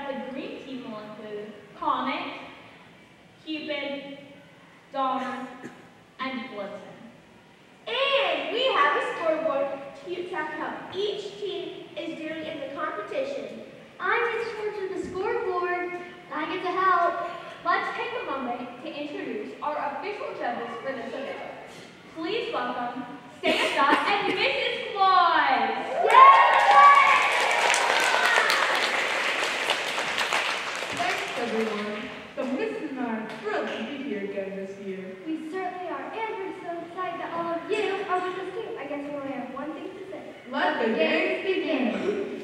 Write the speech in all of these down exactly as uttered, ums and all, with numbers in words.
that the green team will include Comet, Cupid, Donner, and Blitzen. And we have a scoreboard to keep track of how each team is doing in the competition. I'm in charge of the scoreboard. I get to help. Let's take a moment to introduce our official judges for this event. Please welcome Santa and Missus Claus! Thanks, everyone. The missus and I are thrilled to be here again this year. We certainly are, and we're so excited that all of you are with us too. I guess we only have one thing to say. Let the games begin.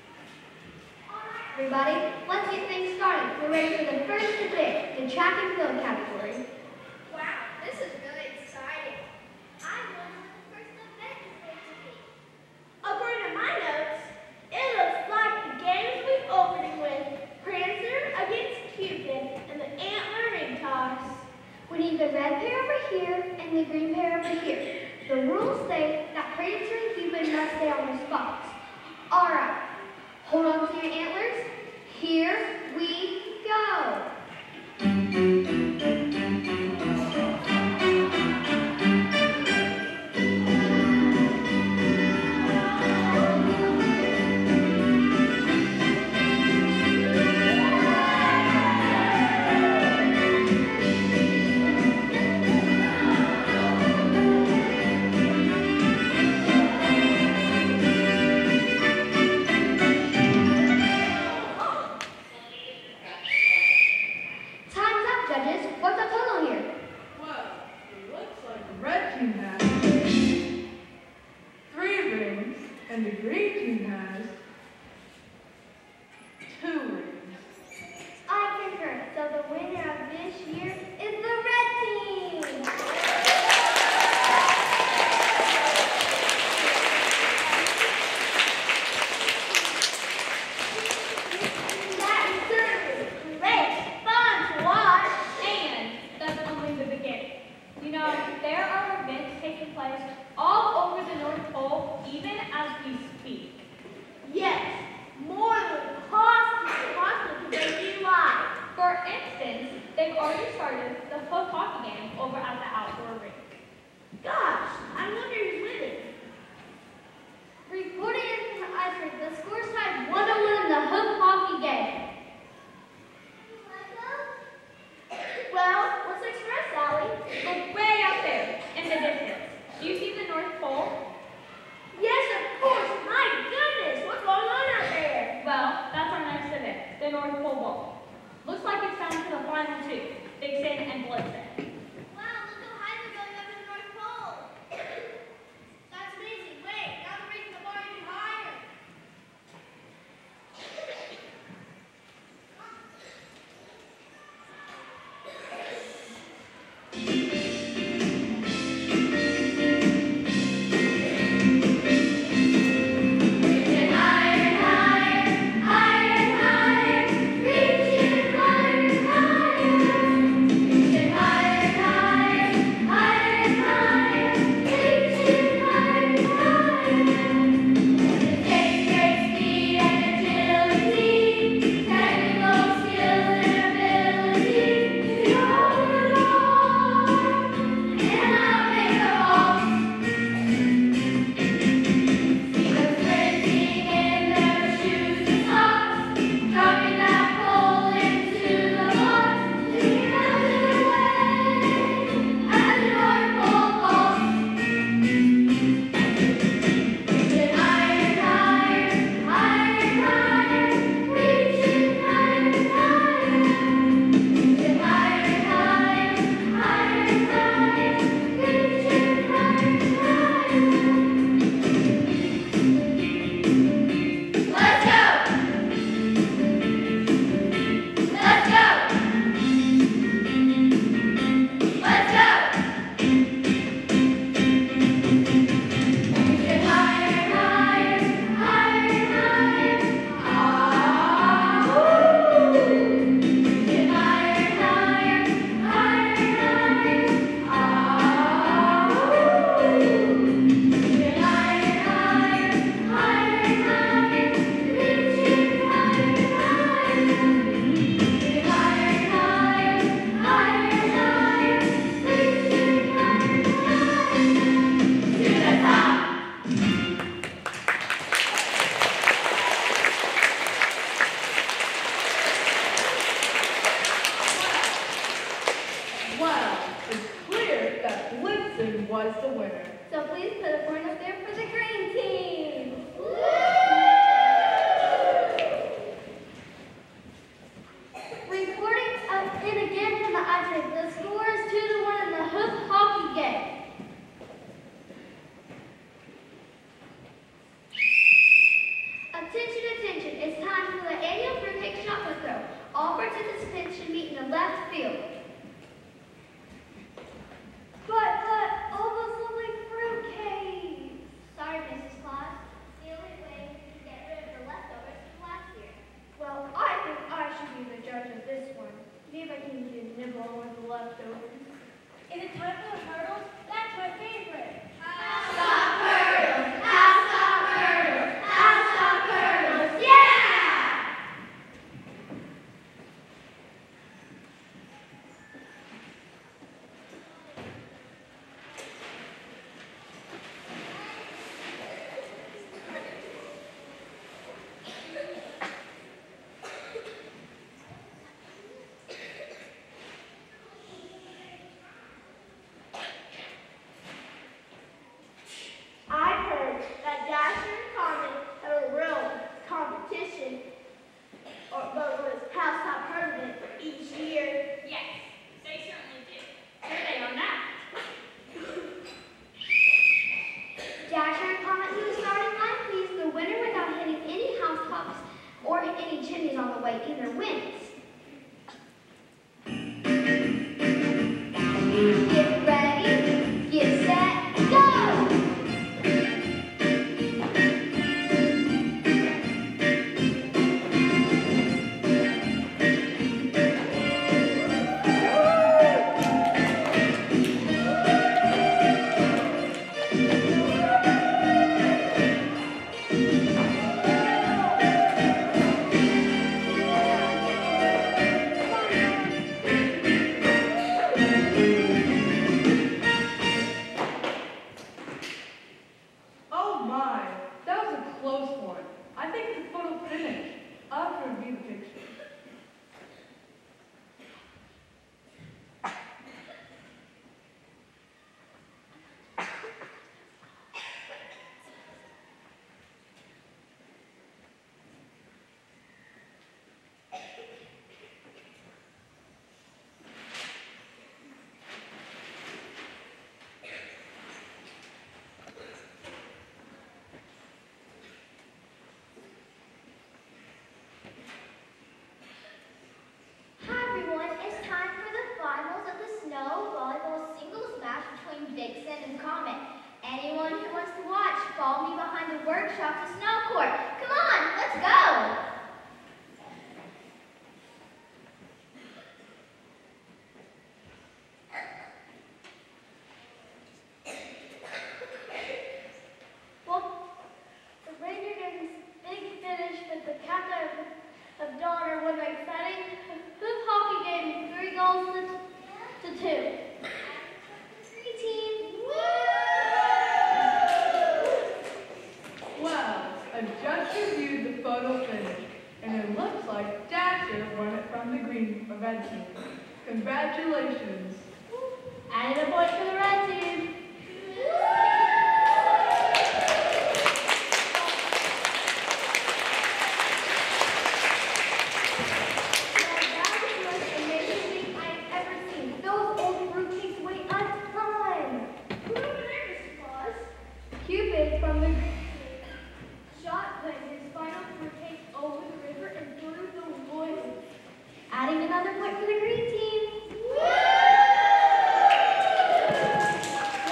Everybody, let's get things started. We're ready for the first debate, the track and field category. Wow, this is really exciting. I wonder what the first event is going to be. According to my notes, it looks like the games will be opening with Prancer against Cupid and the antler ring toss. We need the red pair over here and the green pair over here. The rules say that Prancer and Cupid must stay on their spots. All right, hold on to your antlers. Here we go. Higher, higher, reaching higher, higher. time for the annual fruitcake shot put throw. All participants should meet in the left field. But, but, all those lovely fruitcakes. Sorry, Missus Claus. The only way we can get rid of the leftovers from last year. Well, I think I should be the judge of this one. See if I can get a nibble with the leftovers. Is it time for the hurdles? That's my favorite. House top hurdles! House top hurdles! House top hurdles! Yeah! I've heard that Dasher and Comet have a real competition, or but was house top tournament each year. Yes, they certainly do. Here they are now. Dasher and Comet to the starting line, please. The winner without hitting any house tops or any chimneys on the way either wins. Get ready, get set, go! Oh my, that was a close one. I think the photo finished. I'll have to review the picture. Hi everyone, it's time for the finals of the snow volleyball singles match between Vixen and Comet. Anyone who wants to watch, follow me behind the workshop to snow court. Come on, let's go! Well, the Ranger gave us a big finish, but the captain of Donner was exciting. Hoop hockey game, three goals to, to two. Three teams. Well, a judge reviewed the photo finish, and it looks like Dasher won it from the green or red team. Congratulations. Added a point for the red team. Now that is the most amazing thing I've ever seen. Those old fruitcakes weigh a ton. Who over there, Missus Claus? Cupid from the shot put his final fruitcake over the river and through the woods, adding another point for the green team.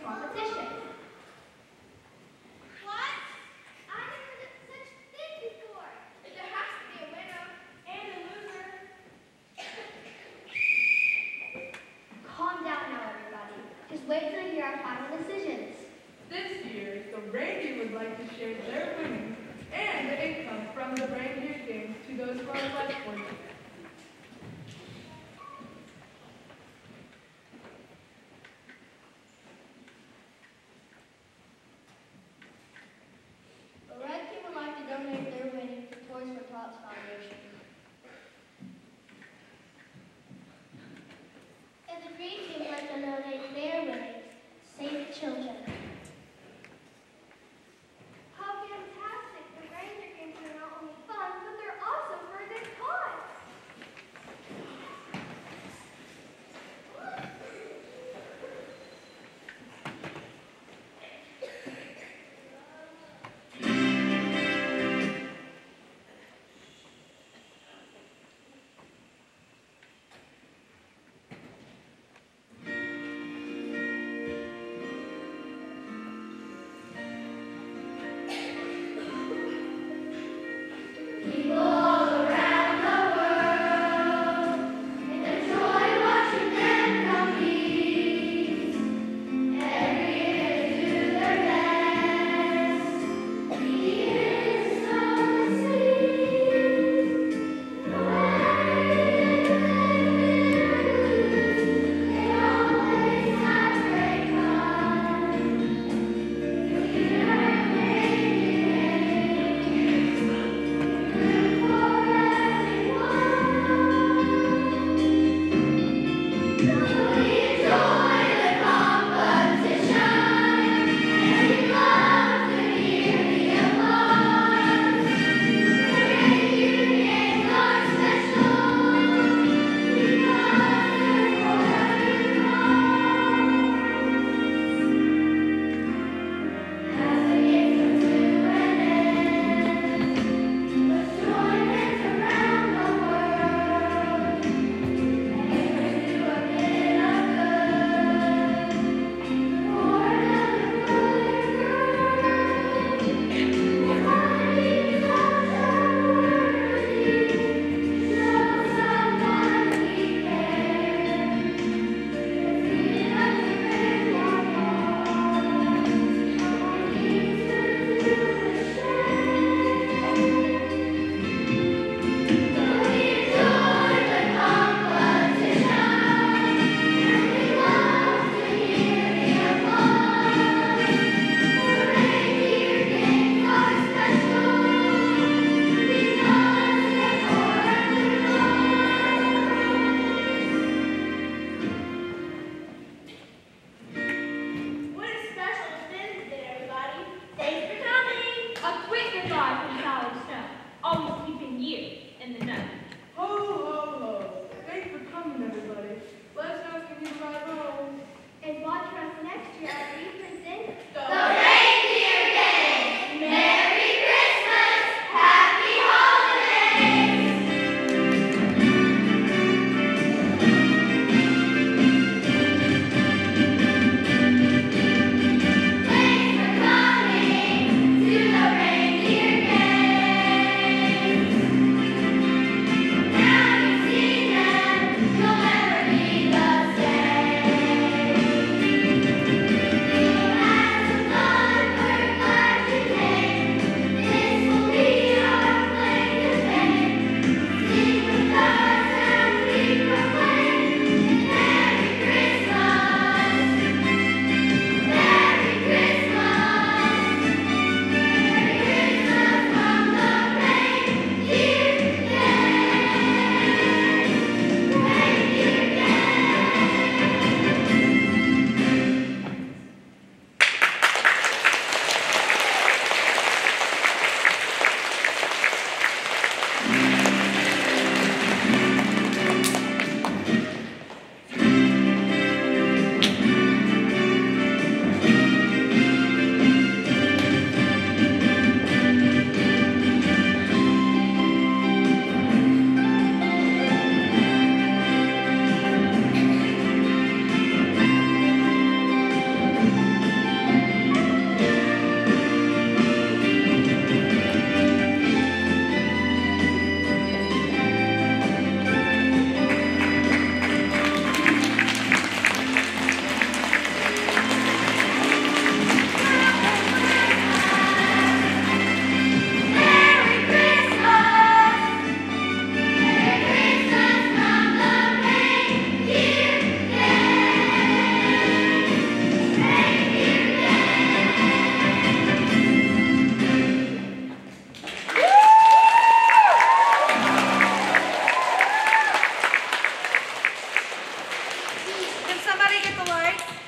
competition. What? I never heard of such a thing before. There has to be a winner and a loser. Calm down now, everybody. Just wait till you hear our final decisions. This year, the reindeer would like to share their winnings and the income from the reindeer games to those who are less fortunate. The Red Team would like to donate their winnings to Toys for Tots Foundation. And the Green Team would like to donate their winnings. Save children. How fantastic! The reindeer games are not only fun, but they're also for a good cause. at the lights.